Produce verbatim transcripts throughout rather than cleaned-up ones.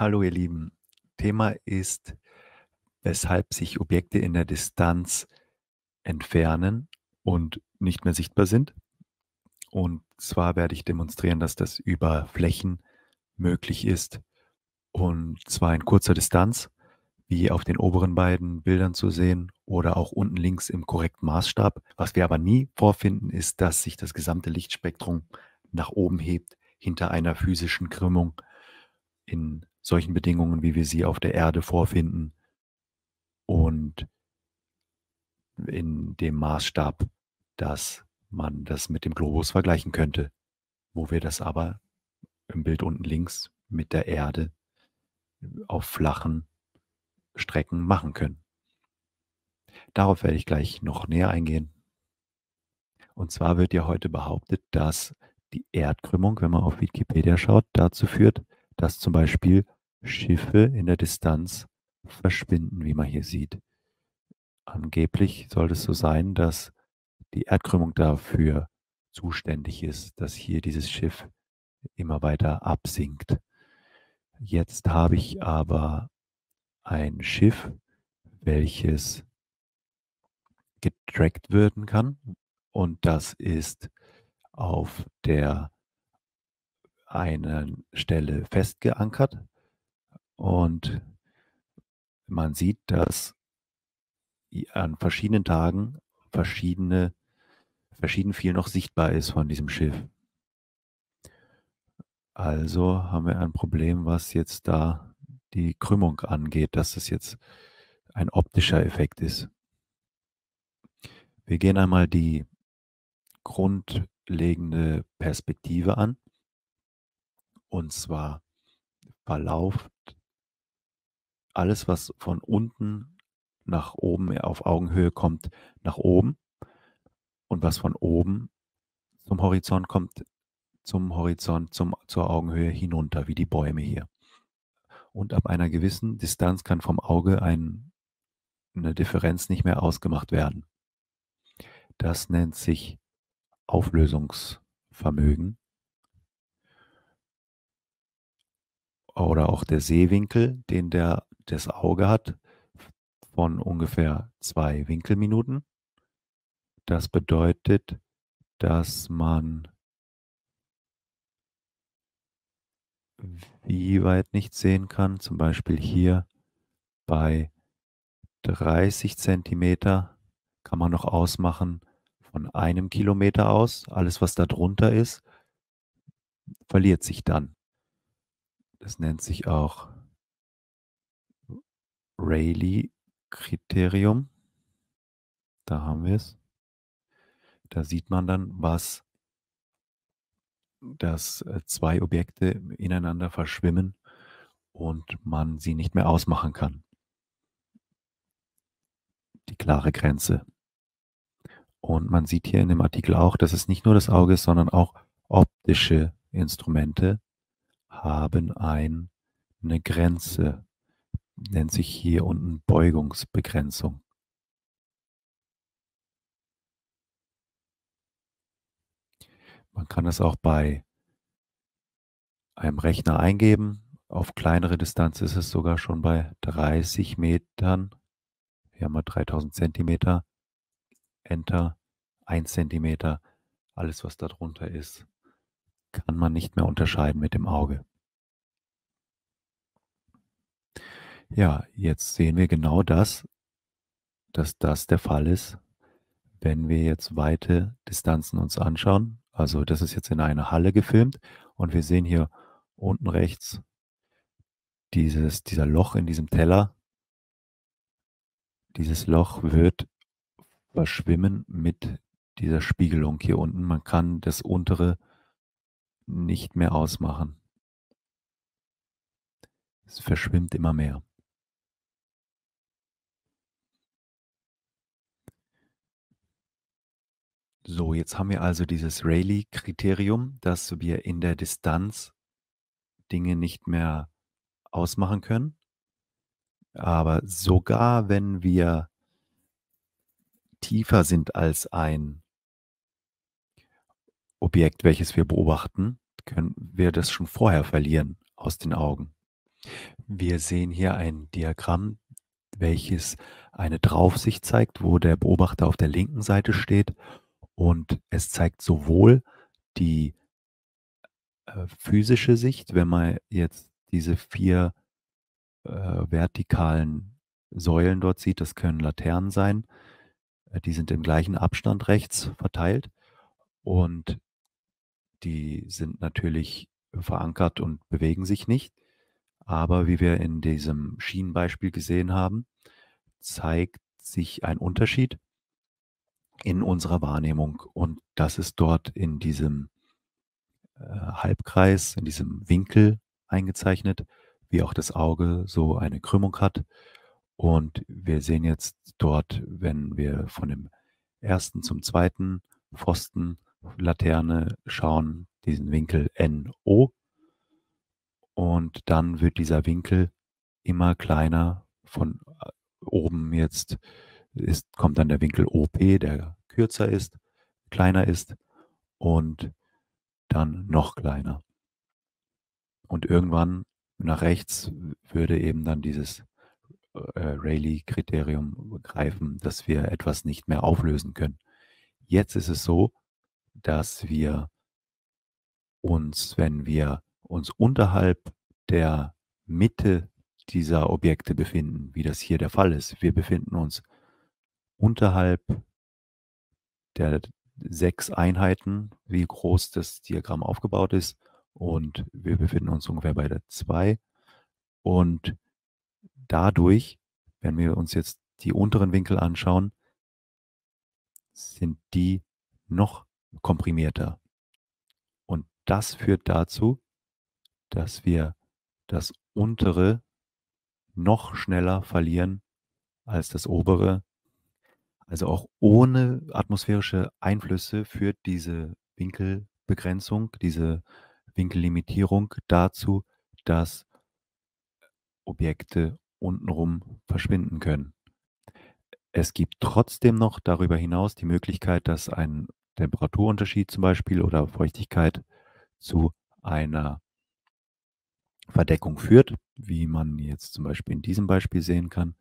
Hallo ihr Lieben, Thema ist, weshalb sich Objekte in der Distanz entfernen und nicht mehr sichtbar sind. Und zwar werde ich demonstrieren, dass das über Flächen möglich ist, und zwar in kurzer Distanz, wie auf den oberen beiden Bildern zu sehen oder auch unten links im korrekten Maßstab. Was wir aber nie vorfinden, ist, dass sich das gesamte Lichtspektrum nach oben hebt hinter einer physischen Krümmung in solchen Bedingungen, wie wir sie auf der Erde vorfinden und in dem Maßstab, dass man das mit dem Globus vergleichen könnte, wo wir das aber im Bild unten links mit der Erde auf flachen Strecken machen können. Darauf werde ich gleich noch näher eingehen. Und zwar wird ja heute behauptet, dass die Erdkrümmung, wenn man auf Wikipedia schaut, dazu führt, dass zum Beispiel Schiffe in der Distanz verschwinden, wie man hier sieht. Angeblich soll es so sein, dass die Erdkrümmung dafür zuständig ist, dass hier dieses Schiff immer weiter absinkt. Jetzt habe ich aber ein Schiff, welches getrackt werden kann, und das ist auf der einen Stelle festgeankert, und man sieht, dass an verschiedenen Tagen verschiedene verschieden viel noch sichtbar ist von diesem Schiff. Also haben wir ein Problem, was jetzt da die Krümmung angeht, dass es jetzt ein optischer Effekt ist. Wir gehen einmal die grundlegende Perspektive an. Und zwar verlauft alles, was von unten nach oben auf Augenhöhe kommt, nach oben, und was von oben zum Horizont kommt, zum Horizont, zum, zur Augenhöhe hinunter, wie die Bäume hier. Und ab einer gewissen Distanz kann vom Auge ein, eine Differenz nicht mehr ausgemacht werden. Das nennt sich Auflösungsvermögen oder auch der Sehwinkel, den der, das Auge hat, von ungefähr zwei Winkelminuten. Das bedeutet, dass man wie weit nicht sehen kann, zum Beispiel hier bei dreißig Zentimeter kann man noch ausmachen von einem Kilometer aus. Alles, was da drunter ist, verliert sich dann. Das nennt sich auch Rayleigh-Kriterium. Da haben wir es. Da sieht man dann, was, dass äh, zwei Objekte ineinander verschwimmen und man sie nicht mehr ausmachen kann. Die klare Grenze. Und man sieht hier in dem Artikel auch, dass es nicht nur das Auge ist, sondern auch optische Instrumente haben ein, eine Grenze, nennt sich hier unten Beugungsbegrenzung. Man kann das auch bei einem Rechner eingeben. Auf kleinere Distanz ist es sogar schon bei dreißig Metern. Wir haben mal dreitausend Zentimeter. Enter, ein Zentimeter. Alles, was da drunter ist, kann man nicht mehr unterscheiden mit dem Auge. Ja, jetzt sehen wir genau das, dass das der Fall ist, wenn wir jetzt weite Distanzen uns anschauen. Also das ist jetzt in einer Halle gefilmt, und wir sehen hier unten rechts dieses, dieser Loch in diesem Teller. Dieses Loch wird verschwimmen mit dieser Spiegelung hier unten. Man kann das untere nicht mehr ausmachen. Es verschwimmt immer mehr. So, jetzt haben wir also dieses Rayleigh-Kriterium, dass wir in der Distanz Dinge nicht mehr ausmachen können. Aber sogar wenn wir tiefer sind als ein Objekt, welches wir beobachten, können wir das schon vorher verlieren aus den Augen. Wir sehen hier ein Diagramm, welches eine Draufsicht zeigt, wo der Beobachter auf der linken Seite steht und es zeigt sowohl die äh, physische Sicht, wenn man jetzt diese vier äh, vertikalen Säulen dort sieht, das können Laternen sein, äh, die sind im gleichen Abstand rechts verteilt und die sind natürlich verankert und bewegen sich nicht. Aber wie wir in diesem Schienenbeispiel gesehen haben, zeigt sich ein Unterschied in unserer Wahrnehmung. Und das ist dort in diesem äh, Halbkreis, in diesem Winkel eingezeichnet, wie auch das Auge so eine Krümmung hat. Und wir sehen jetzt dort, wenn wir von dem ersten zum zweiten Pfosten Laterne schauen, diesen Winkel N O. Und dann wird dieser Winkel immer kleiner. Von äh, oben jetzt ist, kommt dann der Winkel O P, der kürzer ist, kleiner ist und dann noch kleiner. Und irgendwann nach rechts würde eben dann dieses äh, Rayleigh-Kriterium greifen, dass wir etwas nicht mehr auflösen können. Jetzt ist es so, dass wir uns, wenn wir uns unterhalb der Mitte dieser Objekte befinden, wie das hier der Fall ist, wir befinden uns unterhalb der sechs Einheiten, wie groß das Diagramm aufgebaut ist, und wir befinden uns ungefähr bei der zwei. Und dadurch, wenn wir uns jetzt die unteren Winkel anschauen, sind die noch komprimierter. Und das führt dazu, dass wir das untere noch schneller verlieren als das obere. Also auch ohne atmosphärische Einflüsse führt diese Winkelbegrenzung, diese Winkellimitierung dazu, dass Objekte untenrum verschwinden können. Es gibt trotzdem noch darüber hinaus die Möglichkeit, dass ein Temperaturunterschied zum Beispiel oder Feuchtigkeit zu einer Verdeckung führt, wie man jetzt zum Beispiel in diesem Beispiel sehen kann.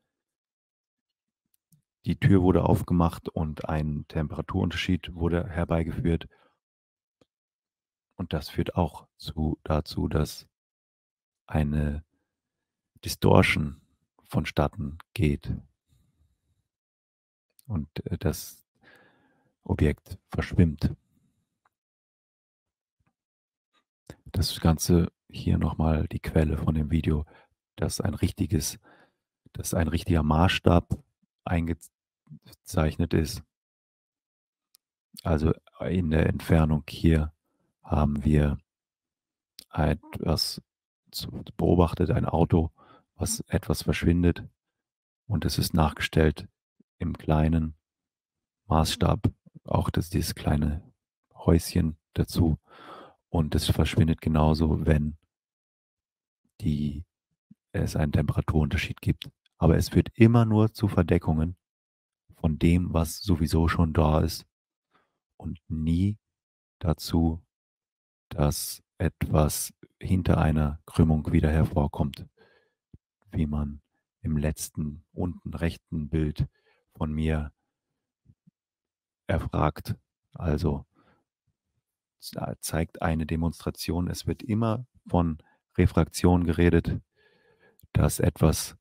Die Tür wurde aufgemacht und ein Temperaturunterschied wurde herbeigeführt. Und das führt auch zu, dazu, dass eine Distortion vonstatten geht und äh, das Objekt verschwimmt. Das Ganze hier nochmal die Quelle von dem Video, dass ein richtiges, dass ein richtiger Maßstab eingezeichnet ist. Also in der Entfernung hier haben wir etwas beobachtet, ein Auto, was etwas verschwindet, und es ist nachgestellt im kleinen Maßstab, auch das, dieses kleine Häuschen dazu, und es verschwindet genauso, wenn die, es einen Temperaturunterschied gibt. Aber es führt immer nur zu Verdeckungen von dem, was sowieso schon da ist, und nie dazu, dass etwas hinter einer Krümmung wieder hervorkommt, wie man im letzten unten rechten Bild von mir erfragt. Also zeigt eine Demonstration, es wird immer von Refraktion geredet, dass etwas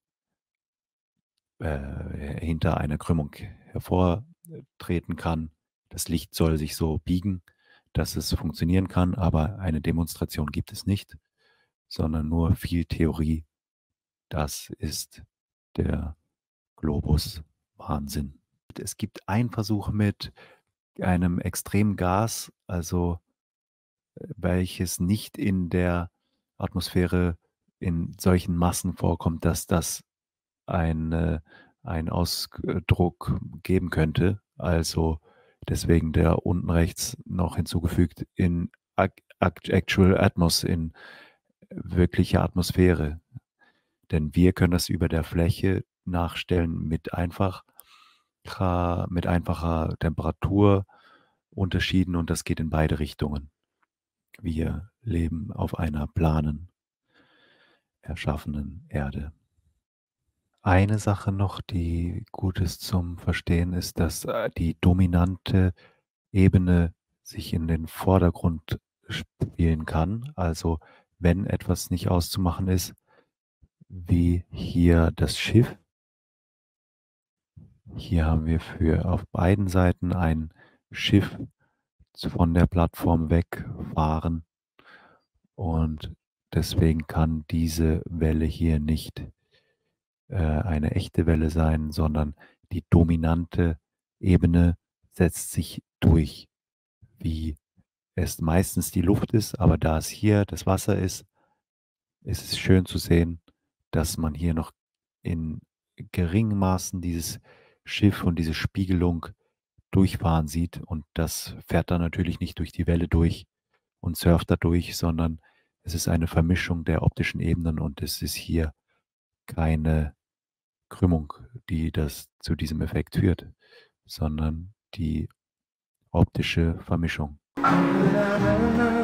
äh, hinter einer Krümmung hervortreten kann. Das Licht soll sich so biegen, dass es funktionieren kann, aber eine Demonstration gibt es nicht, sondern nur viel Theorie. Das ist der Globus-Wahnsinn. Es gibt einen Versuch mit einem extremen Gas, also welches nicht in der Atmosphäre in solchen Massen vorkommt, dass das eine, einen Ausdruck geben könnte. Also deswegen der unten rechts noch hinzugefügt in Actual Atmos, in wirklicher Atmosphäre. Denn wir können das über der Fläche nachstellen mit einfach mit einfacher Temperaturunterschieden, und das geht in beide Richtungen. Wir leben auf einer planen erschaffenen Erde. Eine Sache noch, die gut ist zum Verstehen, ist, dass, äh, die dominante Ebene sich in den Vordergrund spielen kann. Also, wenn etwas nicht auszumachen ist, wie hier das Schiff. Hier haben wir für auf beiden Seiten ein Schiff von der Plattform wegfahren und deswegen kann diese Welle hier nicht, äh, eine echte Welle sein, sondern die dominante Ebene setzt sich durch, wie es meistens die Luft ist, aber da es hier das Wasser ist, ist es schön zu sehen, dass man hier noch in geringen Maßen dieses Schiff und diese Spiegelung durchfahren sieht und das fährt dann natürlich nicht durch die Welle durch und surft da durch, sondern es ist eine Vermischung der optischen Ebenen und es ist hier keine Krümmung, die das zu diesem Effekt führt, sondern die optische Vermischung.